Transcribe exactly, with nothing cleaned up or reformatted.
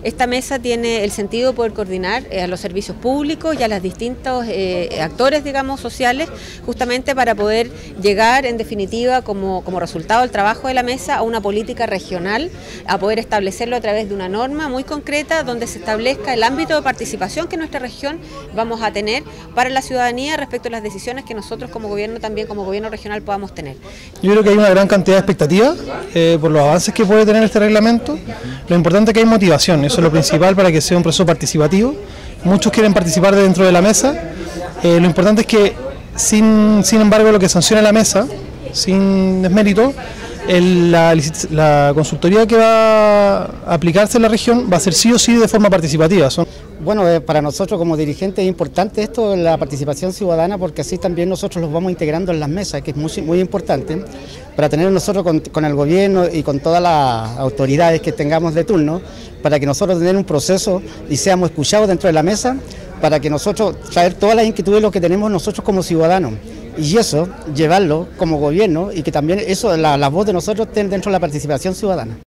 Esta mesa tiene el sentido de poder coordinar eh, a los servicios públicos y a los distintos eh, actores, digamos, sociales, justamente para poder llegar, en definitiva, como, como resultado del trabajo de la mesa, a una política regional, a poder establecerlo a través de una norma muy concreta donde se establezca el ámbito de participación que nuestra región vamos a tener para la ciudadanía respecto a las decisiones que nosotros como gobierno, también como gobierno regional, podamos tener. Yo creo que hay una gran cantidad de expectativas eh, por los avances que puede tener este reglamento. Lo importante es que hay motivación, eso es lo principal para que sea un proceso participativo. Muchos quieren participar dentro de la mesa. Eh, lo importante es que, sin, sin embargo, lo que sanciona la mesa, sin desmérito, el, la, la consultoría que va a aplicarse en la región va a ser sí o sí de forma participativa. Son Bueno, eh, para nosotros como dirigentes es importante esto, la participación ciudadana, porque así también nosotros los vamos integrando en las mesas, que es muy, muy importante, para tener nosotros con, con el gobierno y con todas las autoridades que tengamos de turno, para que nosotros tengamos un proceso y seamos escuchados dentro de la mesa, para que nosotros traer todas las inquietudes lo que tenemos nosotros como ciudadanos, y eso llevarlo como gobierno y que también eso la, la voz de nosotros esté dentro de la participación ciudadana.